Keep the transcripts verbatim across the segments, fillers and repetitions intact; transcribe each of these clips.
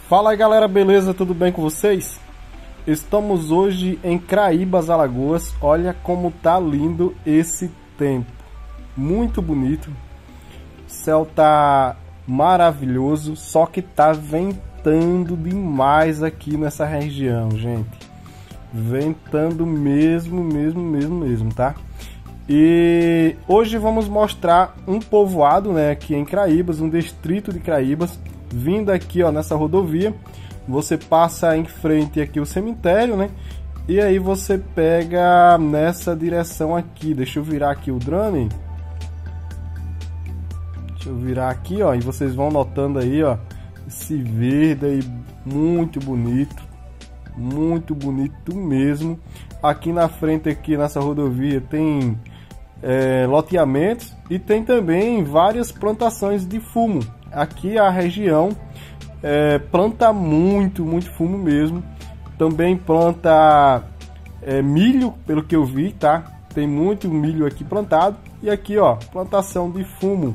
Fala aí galera, beleza? Tudo bem com vocês? Estamos hoje em Craíbas, Alagoas. Olha como tá lindo esse tempo, muito bonito. O céu tá maravilhoso, só que tá ventando demais aqui nessa região, gente. Ventando mesmo, mesmo, mesmo, mesmo, tá? E hoje vamos mostrar um povoado, né, aqui em Craíbas, um distrito de Craíbas. Vindo aqui, ó, nessa rodovia, você passa em frente aqui o cemitério, né? E aí você pega nessa direção aqui. Deixa eu virar aqui o drone. Deixa eu virar aqui, ó, e vocês vão notando aí, ó, esse verde aí muito bonito, muito bonito mesmo. Aqui na frente, aqui nessa rodovia, tem é, loteamentos e tem também várias plantações de fumo. Aqui a região é, planta muito, muito fumo mesmo. Também planta é, milho, pelo que eu vi, tá? Tem muito milho aqui plantado. E aqui, ó, plantação de fumo.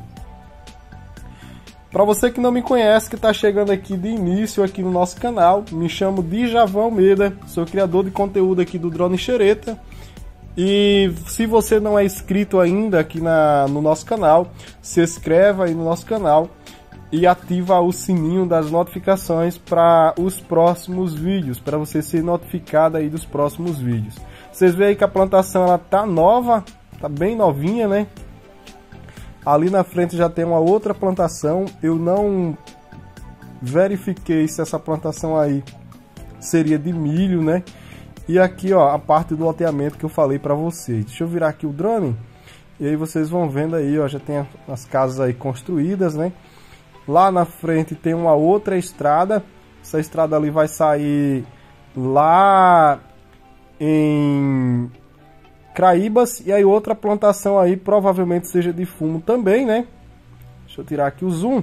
Para você que não me conhece, que está chegando aqui de início aqui no nosso canal, me chamo Djavan Almeida, sou criador de conteúdo aqui do Drone Xereta. E se você não é inscrito ainda aqui na, no nosso canal, se inscreva aí no nosso canal e ativa o sininho das notificações para os próximos vídeos, para você ser notificado aí dos próximos vídeos. Vocês veem aí que a plantação ela tá nova, tá bem novinha, né? Ali na frente já tem uma outra plantação. Eu não verifiquei se essa plantação aí seria de milho, né? E aqui, ó, a parte do loteamento que eu falei para vocês. Deixa eu virar aqui o drone e aí vocês vão vendo aí, ó, já tem as casas aí construídas, né? Lá na frente tem uma outra estrada. Essa estrada ali vai sair lá em Craíbas. E aí outra plantação aí provavelmente seja de fumo também, né? Deixa eu tirar aqui o zoom.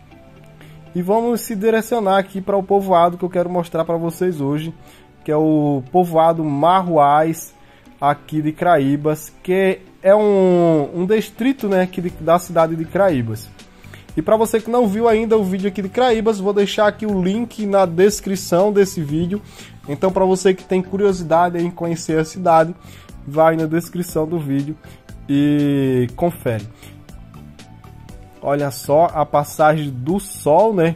E vamos se direcionar aqui para o povoado que eu quero mostrar para vocês hoje, que é o povoado Marruais, aqui de Craíbas, que é um, um distrito, né, aqui de, da cidade de Craíbas. E para você que não viu ainda o vídeo aqui de Craíbas, vou deixar aqui o link na descrição desse vídeo. Então, para você que tem curiosidade em conhecer a cidade, vai na descrição do vídeo e confere. Olha só a passagem do sol, né?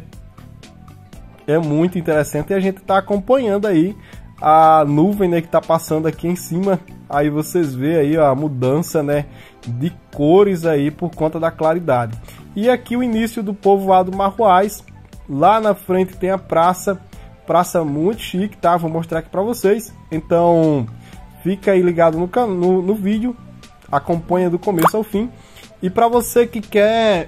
É muito interessante e a gente está acompanhando aí a nuvem, né, que está passando aqui em cima. Aí vocês veem aí, ó, a mudança, né, de cores aí por conta da claridade. E aqui o início do povoado Marruais. Lá na frente tem a praça, praça muito chique, tá? Vou mostrar aqui para vocês. Então fica aí ligado no, no, no vídeo, acompanha do começo ao fim. E para você que quer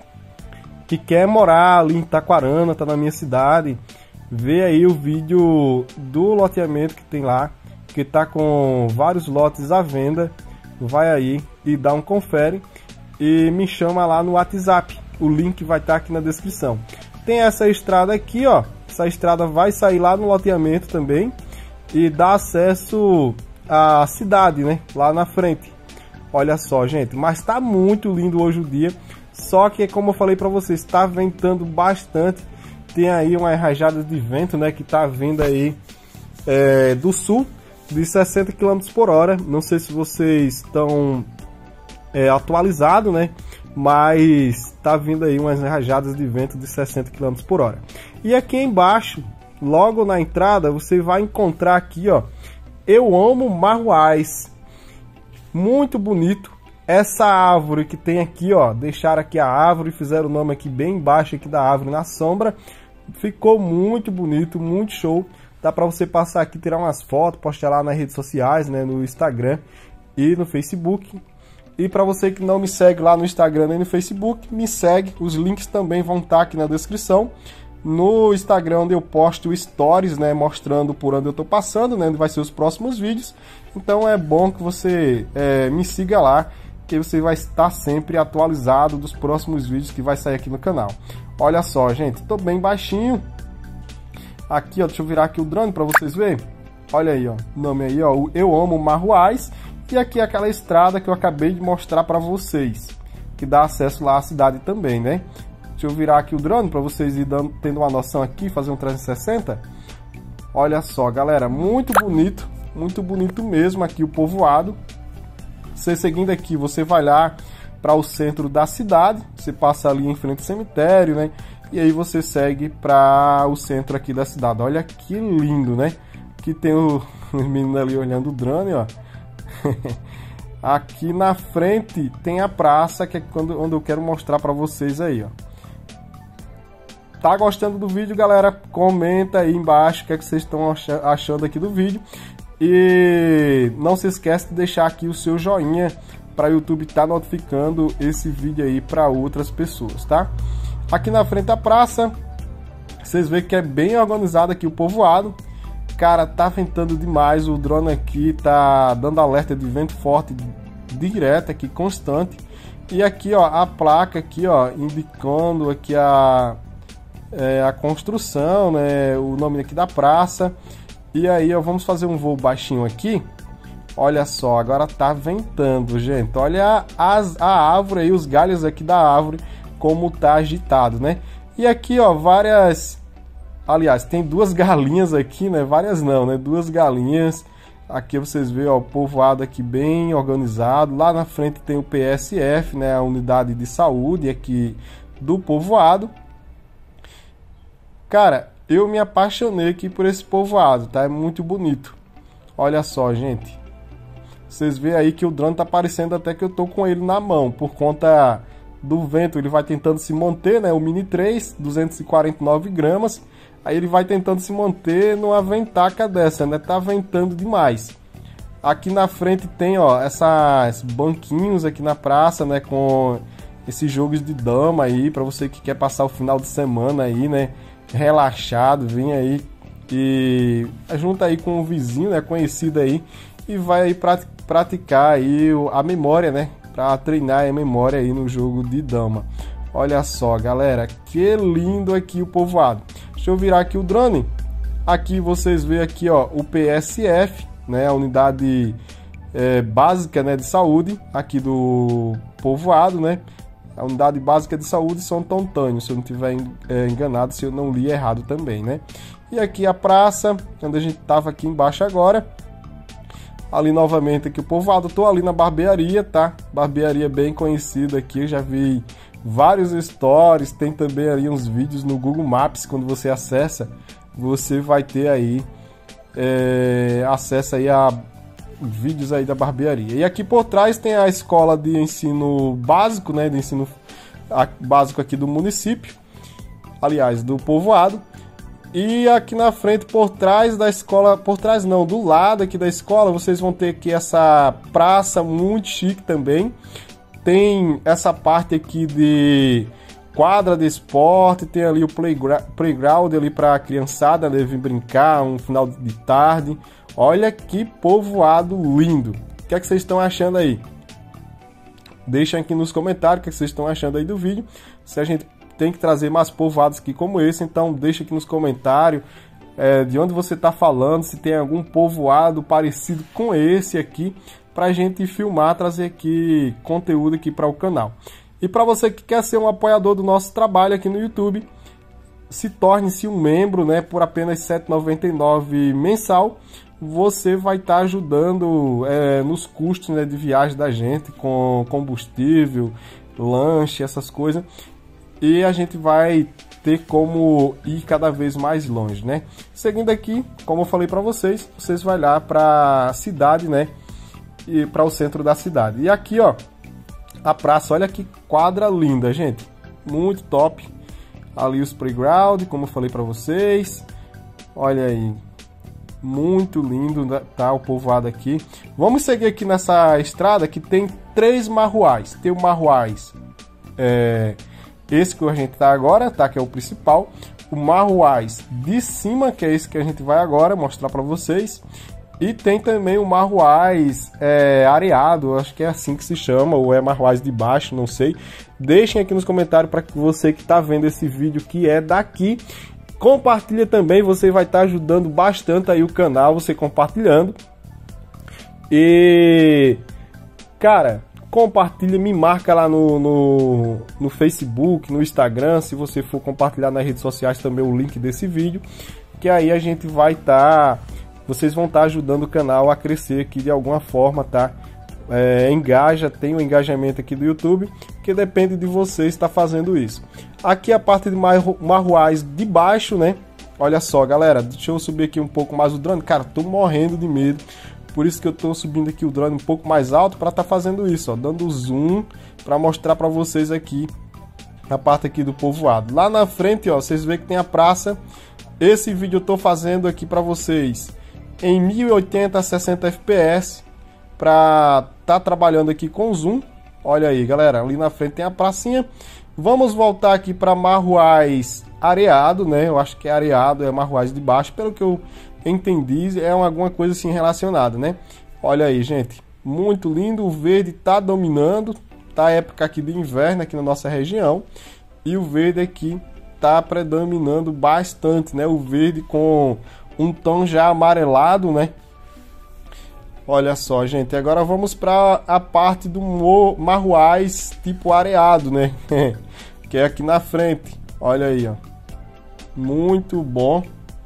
que quer morar ali em Taquarana, tá na minha cidade, vê aí o vídeo do loteamento que tem lá, que tá com vários lotes à venda. Vai aí e dá um confere e me chama lá no WhatsApp. O link vai estar aqui na descrição. Tem essa estrada aqui, ó. Essa estrada vai sair lá no loteamento também e dá acesso à cidade, né? Lá na frente. Olha só, gente. Mas tá muito lindo hoje o dia. Só que, como eu falei para vocês, está ventando bastante. Tem aí umas rajadas de vento, né? Que tá vindo aí é, do sul de sessenta quilômetros por hora. Não sei se vocês estão é, atualizados, né? Mas tá vindo aí umas rajadas de vento de sessenta quilômetros por hora. E aqui embaixo, logo na entrada, você vai encontrar aqui, ó, Eu Amo Marruais. Muito bonito. Essa árvore que tem aqui, ó, deixaram aqui a árvore, fizeram o nome aqui bem embaixo aqui da árvore na sombra. Ficou muito bonito, muito show. Dá para você passar aqui, tirar umas fotos, postar lá nas redes sociais, né, no Instagram e no Facebook. E para você que não me segue lá no Instagram nem no Facebook, me segue. Os links também vão estar aqui na descrição. No Instagram, onde eu posto stories, né, mostrando por onde eu tô passando, né, onde vai ser os próximos vídeos. Então é bom que você é, me siga lá, que você vai estar sempre atualizado dos próximos vídeos que vai sair aqui no canal. Olha só, gente, tô bem baixinho. Aqui, ó, deixa eu virar aqui o drone para vocês verem. Olha aí, ó, o nome aí, ó, Eu Amo Marruais. E aqui aquela estrada que eu acabei de mostrar para vocês, que dá acesso lá à cidade também, né? Deixa eu virar aqui o drone para vocês ir dando, tendo uma noção aqui, fazer um trezentos e sessenta. Olha só, galera, muito bonito, muito bonito mesmo aqui o povoado. Você seguindo aqui, você vai lá para o centro da cidade, você passa ali em frente ao cemitério, né? E aí você segue para o centro aqui da cidade. Olha que lindo, né? Aqui tem o menino ali olhando o drone, ó. Aqui na frente tem a praça, que é quando, onde eu quero mostrar para vocês aí, ó. Tá gostando do vídeo, galera? Comenta aí embaixo o que é que vocês estão achando aqui do vídeo. E não se esquece de deixar aqui o seu joinha para o YouTube estar notificando esse vídeo aí para outras pessoas, tá? Aqui na frente da praça, vocês veem que é bem organizado aqui o povoado. Cara, tá ventando demais, o drone aqui tá dando alerta de vento forte direto aqui, constante. E aqui, ó, a placa aqui, ó, indicando aqui a, é, a construção, né, o nome aqui da praça. E aí, ó, vamos fazer um voo baixinho aqui. Olha só, agora tá ventando, gente. Olha as, a árvore aí, os galhos aqui da árvore, como tá agitado, né? E aqui, ó, várias... Aliás, tem duas galinhas aqui, né? Várias não, né? Duas galinhas. Aqui vocês veem, ó, o povoado aqui bem organizado. Lá na frente tem o P S F, né? A unidade de saúde aqui do povoado. Cara, eu me apaixonei aqui por esse povoado, tá? É muito bonito. Olha só, gente. Vocês veem aí que o drone tá parecendo até que eu tô com ele na mão, por conta do vento. Ele vai tentando se manter, né? O Mini três, duzentos e quarenta e nove gramas. Aí ele vai tentando se manter numa ventaca dessa, né? Tá ventando demais. Aqui na frente tem, ó, essas banquinhos aqui na praça, né? Com esses jogos de dama aí, para você que quer passar o final de semana aí, né? Relaxado, vem aí e junta aí com um vizinho, né? Conhecido aí, e vai aí praticar aí a memória, né? Para treinar a memória aí no jogo de dama. Olha só, galera, que lindo aqui o povoado. Deixa eu virar aqui o drone. Aqui vocês veem aqui, ó, o P S F, né, a unidade é, básica, né, de saúde aqui do povoado, né? A unidade básica de saúde Santo Antônio, se eu não tiver é, enganado, se eu não li errado também, né? E aqui a praça, onde a gente tava aqui embaixo agora. Ali novamente aqui o povoado, tô ali na barbearia, tá? Barbearia bem conhecida aqui, eu já vi vários stories, tem também ali uns vídeos no Google Maps. Quando você acessa, você vai ter aí é, acesso aí a vídeos aí da barbearia. E aqui por trás tem a escola de ensino básico, né, de ensino básico aqui do município, aliás, do povoado. E aqui na frente, por trás da escola, por trás não, do lado aqui da escola, vocês vão ter aqui essa praça muito chique também. Tem essa parte aqui de quadra de esporte, tem ali o playgra playground ali para a criançada, né, vir brincar um final de tarde. Olha que povoado lindo. O que é que vocês estão achando aí? Deixem aqui nos comentários o que é que vocês estão achando aí do vídeo. Se a gente tem que trazer mais povoados aqui como esse, então deixa aqui nos comentários é, de onde você está falando, se tem algum povoado parecido com esse aqui, para a gente filmar, trazer aqui conteúdo aqui para o canal. E para você que quer ser um apoiador do nosso trabalho aqui no YouTube, se torne-se um membro, né, por apenas sete reais e noventa e nove centavos mensal. Você vai estar tá ajudando é, nos custos, né, de viagem da gente, com combustível, lanche, essas coisas. E a gente vai ter como ir cada vez mais longe, né? Seguindo aqui, como eu falei para vocês, vocês vão lá para a cidade, né? E para o centro da cidade. E aqui, ó, a praça, olha que quadra linda, gente. Muito top. Ali os playground, como eu falei para vocês. Olha aí. Muito lindo, tá? O povoado aqui. Vamos seguir aqui nessa estrada que tem três marruais. Tem o marruais, é, esse que a gente tá agora, tá? Que é o principal. O marruais de cima, que é esse que a gente vai agora mostrar para vocês. E tem também o marruais é, areado, acho que é assim que se chama, ou é marruais de baixo, não sei. Deixem aqui nos comentários para você que está vendo esse vídeo que é daqui. Compartilha também, você vai estar tá ajudando bastante aí o canal, você compartilhando. E, cara, compartilha, me marca lá no, no, no Facebook, no Instagram, se você for compartilhar nas redes sociais também o link desse vídeo, que aí a gente vai estar, tá, vocês vão estar tá ajudando o canal a crescer aqui de alguma forma, tá? É, engaja, tem o um engajamento aqui do YouTube, que depende de vocês estar tá fazendo isso. Aqui a parte de marruais de baixo, né? Olha só, galera, deixa eu subir aqui um pouco mais o drone. Cara, tô morrendo de medo, por isso que eu tô subindo aqui o drone um pouco mais alto para estar tá fazendo isso, ó, dando zoom para mostrar para vocês aqui a parte aqui do povoado. Lá na frente, ó, vocês veem que tem a praça. Esse vídeo eu tô fazendo aqui para vocês em mil e oitenta a sessenta F P S, para tá trabalhando aqui com zoom. Olha aí, galera, ali na frente tem a pracinha. Vamos voltar aqui para Marruais areado, né? Eu acho que é areado, é Marruais de baixo, pelo que eu entendi, é alguma coisa assim relacionada, né? Olha aí, gente, muito lindo, o verde tá dominando, tá época aqui de inverno aqui na nossa região, e o verde aqui tá predominando bastante, né? O verde com um tom já amarelado, né? Olha só, gente, agora vamos para a parte do Marruais tipo areado, né? Que é aqui na frente. Olha aí, ó. Muito bom.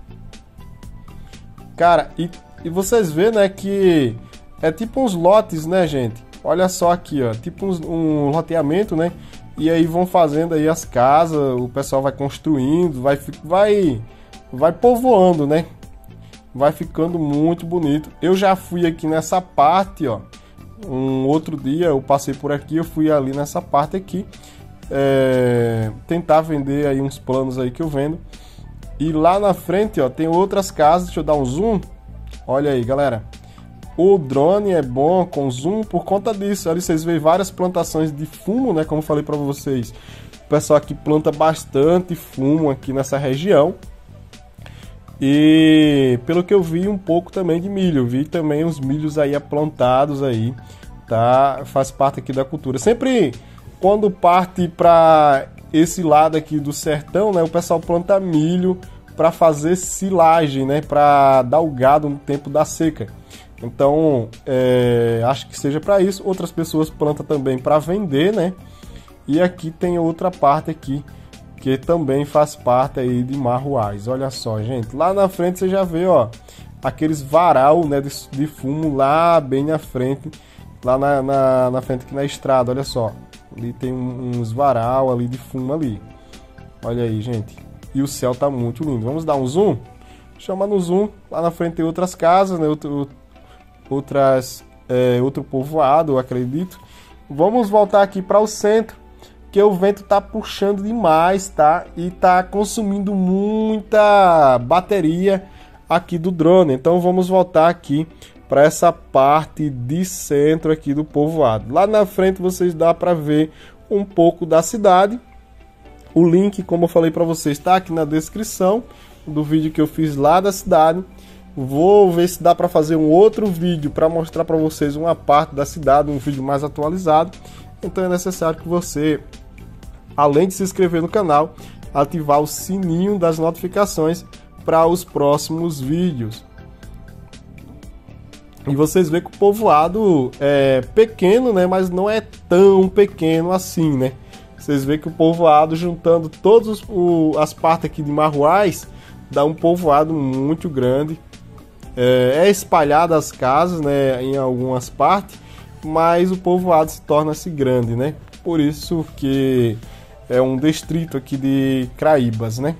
Cara, e, e vocês vê, né, que é tipo uns lotes, né, gente? Olha só aqui, ó, tipo uns, um loteamento, né? E aí vão fazendo aí as casas, o pessoal vai construindo, vai, vai, vai povoando, né? Vai ficando muito bonito. Eu já fui aqui nessa parte, ó. Um outro dia eu passei por aqui, eu fui ali nessa parte aqui. É, tentar vender aí uns planos aí que eu vendo. E lá na frente, ó, tem outras casas. Deixa eu dar um zoom. Olha aí, galera. O drone é bom com zoom por conta disso. Ali vocês veem várias plantações de fumo, né? Como eu falei para vocês. O pessoal aqui planta bastante fumo aqui nessa região. E pelo que eu vi, um pouco também de milho. Eu vi também os milhos aí plantados aí, tá? Faz parte aqui da cultura. Sempre quando parte para esse lado aqui do sertão, né, o pessoal planta milho para fazer silagem, né, para dar o gado no tempo da seca. Então, é, acho que seja para isso. Outras pessoas plantam também para vender, né? E aqui tem outra parte aqui que também faz parte aí de Marruais. Olha só, gente, lá na frente você já vê, ó, aqueles varal, né, de, de fumo lá bem na frente, lá na, na, na frente aqui na estrada, olha só. Ali tem uns varal ali de fumo ali. Olha aí, gente. E o céu tá muito lindo. Vamos dar um zoom? Chama no zoom. Lá na frente tem outras casas, né, outro, outras, é, outro povoado, eu acredito. Vamos voltar aqui para o centro, que o vento tá puxando demais, tá? E tá consumindo muita bateria aqui do drone. Então vamos voltar aqui para essa parte de centro aqui do povoado. Lá na frente vocês dá para ver um pouco da cidade. O link, como eu falei para vocês, está aqui na descrição do vídeo que eu fiz lá da cidade. Vou ver se dá para fazer um outro vídeo para mostrar para vocês uma parte da cidade, um vídeo mais atualizado. Então é necessário que você, além de se inscrever no canal, ativar o sininho das notificações para os próximos vídeos. E vocês veem que o povoado é pequeno, né? Mas não é tão pequeno assim, né? Vocês veem que o povoado, juntando todas as partes aqui de Marruais, dá um povoado muito grande. É, é espalhado as casas, né, em algumas partes, mas o povoado se torna-se grande, né? Por isso que é um distrito aqui de Craíbas, né?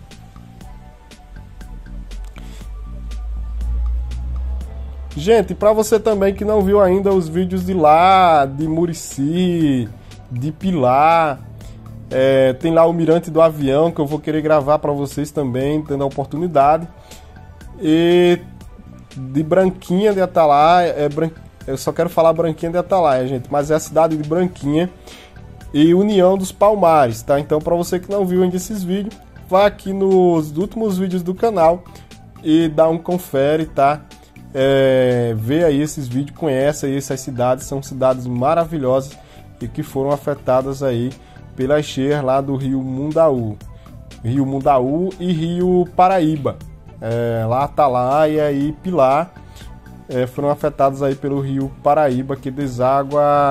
Gente, para você também que não viu ainda os vídeos de lá, de Murici, de Pilar, é, tem lá o Mirante do Avião, que eu vou querer gravar para vocês também, tendo a oportunidade. E de Branquinha de Atalaia, é, Bran... eu só quero falar Branquinha de Atalaia, gente, mas é a cidade de Branquinha e União dos Palmares, tá? Então, para você que não viu ainda esses vídeos, vá aqui nos últimos vídeos do canal e dá um confere, tá? É, vê aí esses vídeos, conhece aí essas cidades, são cidades maravilhosas e que foram afetadas aí pelas cheias lá do Rio Mundaú, Rio Mundaú e Rio Paraíba. É, lá Atalaia e Pilar é, foram afetados aí pelo Rio Paraíba, que deságua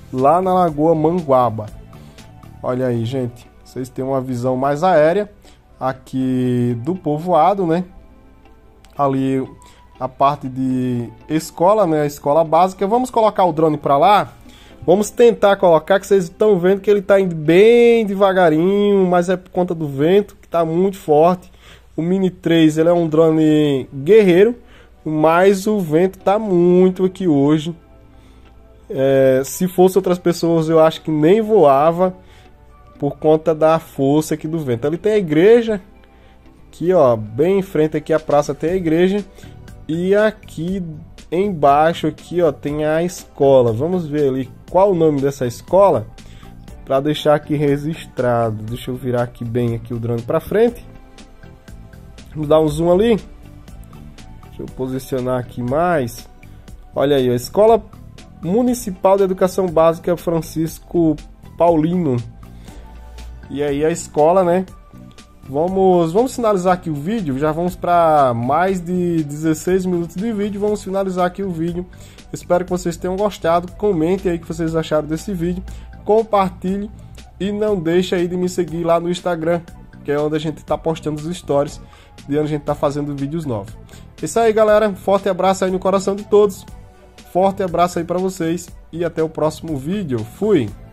lá na Lagoa Manguaba. Olha aí, gente, vocês têm uma visão mais aérea aqui do povoado, né? Ali a parte de escola, né? A escola básica. Vamos colocar o drone para lá. Vamos tentar colocar, que vocês estão vendo que ele está indo bem devagarinho, mas é por conta do vento, que está muito forte. O Mini três, ele é um drone guerreiro, mas o vento está muito aqui hoje. É, se fosse outras pessoas, eu acho que nem voava, por conta da força aqui do vento. Ali tem a igreja, aqui ó, bem em frente aqui a praça tem a igreja, e aqui embaixo aqui ó, tem a escola. Vamos ver ali qual o nome dessa escola, para deixar aqui registrado. Deixa eu virar aqui bem aqui o drone para frente. Vamos dar um zoom ali. Deixa eu posicionar aqui mais. Olha aí, a Escola Municipal de Educação Básica Francisco Paulino. E aí a escola, né? Vamos, vamos finalizar aqui o vídeo. Já vamos para mais de dezesseis minutos de vídeo. Vamos finalizar aqui o vídeo. Espero que vocês tenham gostado. Comentem aí o que vocês acharam desse vídeo. Compartilhe e não deixe aí de me seguir lá no Instagram, que é onde a gente está postando os stories de onde a gente está fazendo vídeos novos. É isso aí, galera. Forte abraço aí no coração de todos. Forte abraço aí para vocês e até o próximo vídeo. Fui!